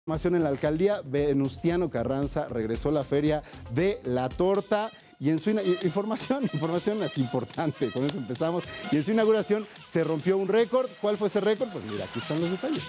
Información en la alcaldía, Venustiano Carranza regresó la feria de la torta y en su información es importante, con eso empezamos. Y en su inauguración se rompió un récord. ¿Cuál fue ese récord? Pues mira, aquí están los detalles.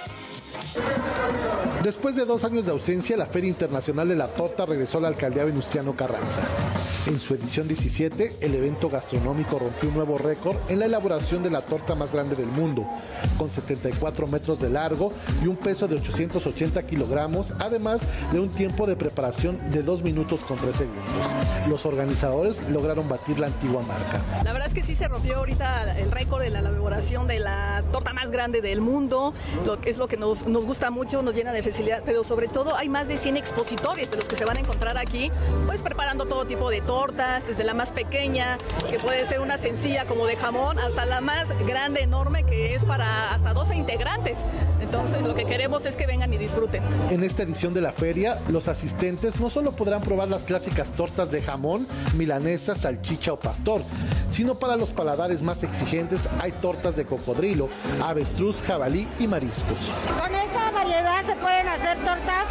Después de 2 años de ausencia, la Feria Internacional de la Torta regresó a la alcaldía Venustiano Carranza. En su edición 17, el evento gastronómico rompió un nuevo récord en la elaboración de la torta más grande del mundo, con 74 metros de largo y un peso de 880 kilogramos, además de un tiempo de preparación de 2 minutos con 3 segundos. Los organizadores lograron batir la antigua marca. La verdad es que sí se rompió ahorita el récord de la elaboración de la torta más grande del mundo, es lo que nos gusta mucho, nos llena de felicidad, pero sobre todo hay más de 100 expositores de los que se van a encontrar aquí, pues preparando todo tipo de tortas, desde la más pequeña, que puede ser una sencilla como de jamón, hasta la más grande, enorme, que es para hasta 12 integrantes. Entonces lo que queremos es que vengan y disfruten. En esta edición de la feria, los asistentes no solo podrán probar las clásicas tortas de jamón, milanesa, salchicha o pastor, sino para los paladares más exigentes hay tortas de cocodrilo, avestruz, jabalí y mariscos. Con esta variedad se pueden hacer tortas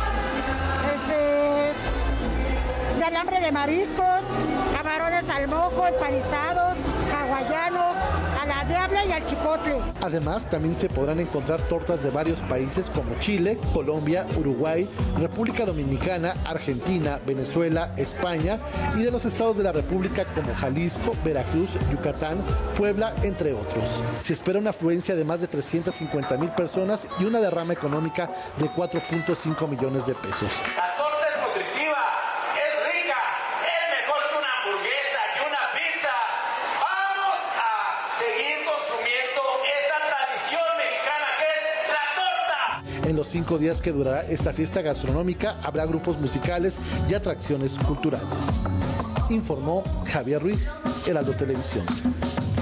de alambre de mariscos, camarones al mojo, empanizados, hawaianos, a la diabla y al chipotle. Además, también se podrán encontrar tortas de varios países como Chile, Colombia, Uruguay, República Dominicana, Argentina, Venezuela, España y de los estados de la República como Jalisco, Veracruz, Yucatán, Puebla, entre otros. Se espera una afluencia de más de 350,000 personas y una derrama económica de 4.5 millones de pesos. La torta es nutritiva, es rica, es mejor que una hamburguesa, que una pizza. Vamos a seguir consumiendo esa tradición mexicana que es la torta. En los 5 días que durará esta fiesta gastronómica habrá grupos musicales y atracciones culturales. Informó Javier Ruiz, Heraldo Televisión.